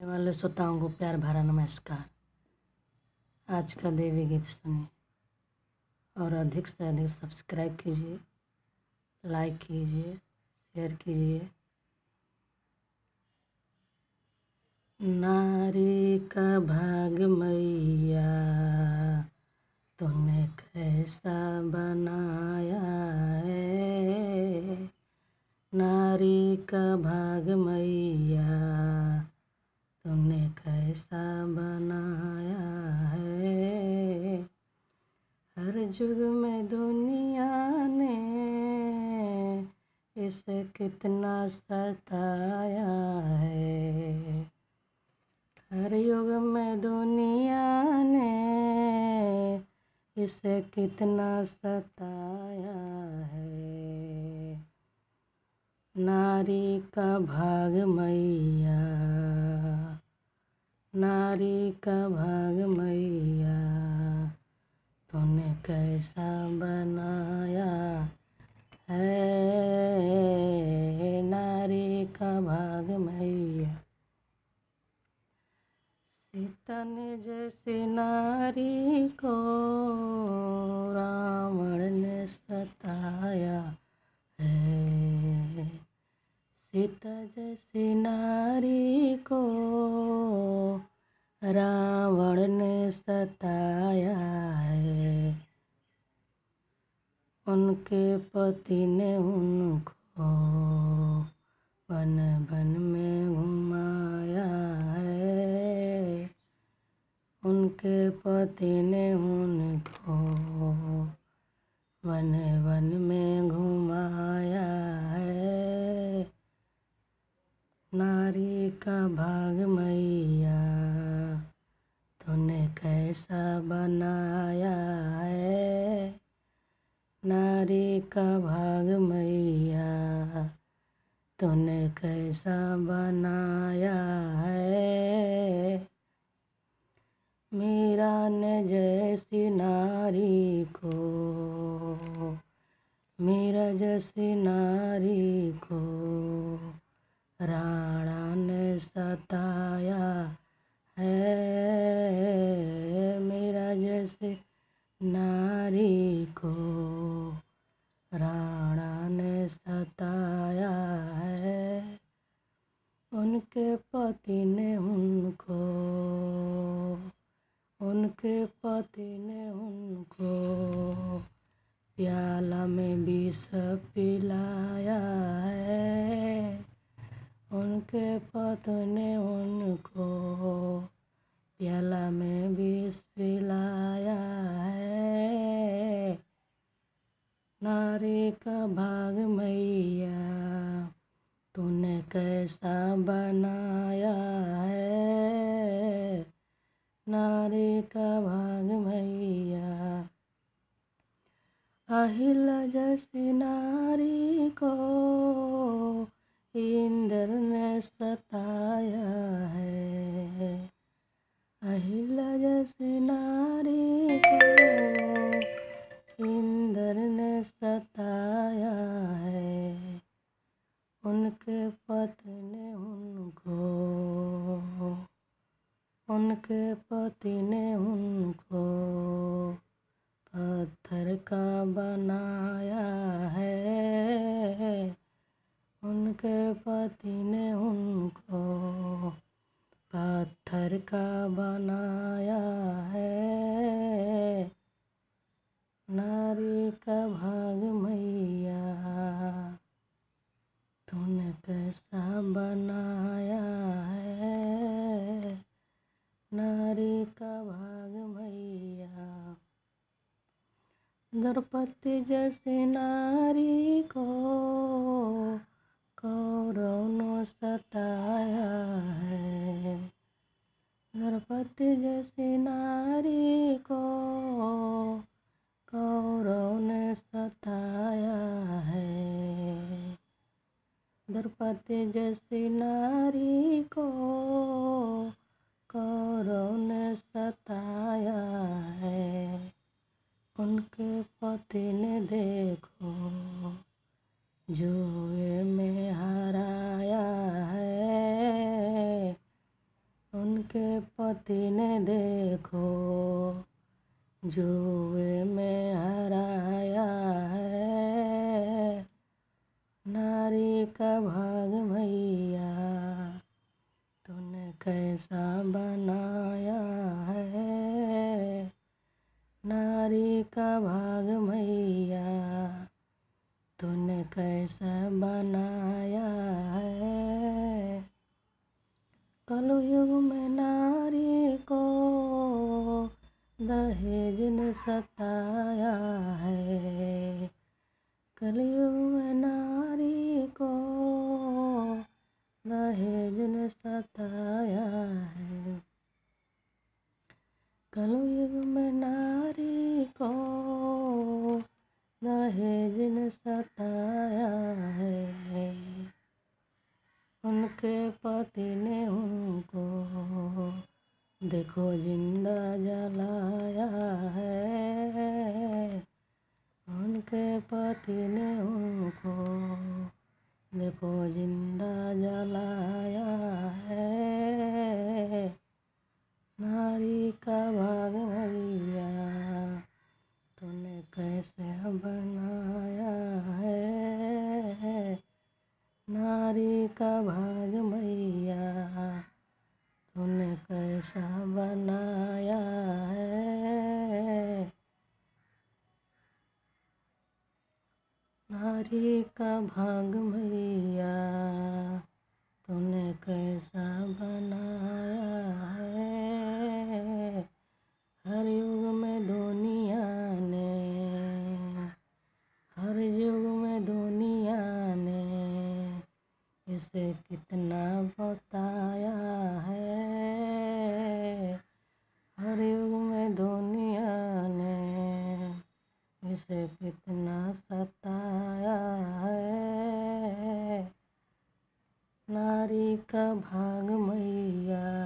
वाले श्रोताओं को प्यार भरा नमस्कार। आज का देवी गीत सुनिए और अधिक से अधिक सब्सक्राइब कीजिए, लाइक कीजिए, शेयर कीजिए। नारी का भाग मैया तूने कैसा बनाया है, नारी का भाग मैया तूने कैसा बनाया है। हर युग में दुनिया ने इसे कितना सताया है, हर युग में दुनिया ने इसे कितना सताया है। नारी का भाग मैया, नारी का भाग मैया तूने कैसा बनाया है, नारी का भाग मैया। सीता ने जैसी नारी को रावण ने सताया है, सीता जैसी नारी को रावण ने सताया है। उनके पति ने उनको वन वन में घुमाया है, उनके पति ने उनको वन वन में घुमाया है। नारी का भाग मैया तूने कैसा बनाया है, नारी का भाग मैया तूने कैसा बनाया है। मीरा ने जैसी नारी को, मीरा जैसी नारी को राणा ने सताया है, मीरा जैसी नारी को राणा ने सताया है। उनके पति ने उनको, उनके पति ने उनको प्याला में विष पिलाया है, उनके पति ने उनको प्याला में विष पिलाया है। नारी का भाग मैया तूने कैसा बनाया है, नारी का भाग मैया। अहिल्या जैसी नारी को इंद्र ने सताया है, अहिल्या जैसी नारी को इंद्र ने सताया है, उनके पति ने उनको, उनके पति ने उनको पत्थर का बनाया है, उनके पति ने उनको पत्थर का बनाया है। नारी का भाग मैया तूने कैसा बनाया है, नारी का भाग मैया। द्रौपदी जैसी नारी को कौरव ने सताया है, द्रौपदी जैसी नारी को कौरव ने सताया है, द्रौपदी जैसी नारी को कौरव ने सताया है, उनके पति ने देखो जुए में हराया है, उनके पति ने देखो जुए में हराया है, नारी का भाग मैया तूने कैसा बनाया है, नारी का भाग मैया तूने कैसा बनाया है। कलयुग में नारी को दहेज ने सताया है, कलयुग में नारी को दहेज ने सताया है, कलयुग में नारी को दहेज ने सताया है। उनके पति ने उनको देखो जिंदा जलाया है, उनके पति ने उनको देखो जिंदा जलाया है, नारी का भाग मैया तूने कैसे बनाया है, नारी का भाग मैया तूने कैसा बनाया है, नारी का भाग मैया तूने कैसा बनाया है। हर युग में दुनिया ने, हर युग में दुनिया ने इसे कितना बताया है, हर युग में दुनिया ने इसे कितना सताया है, नारी का भाग मैया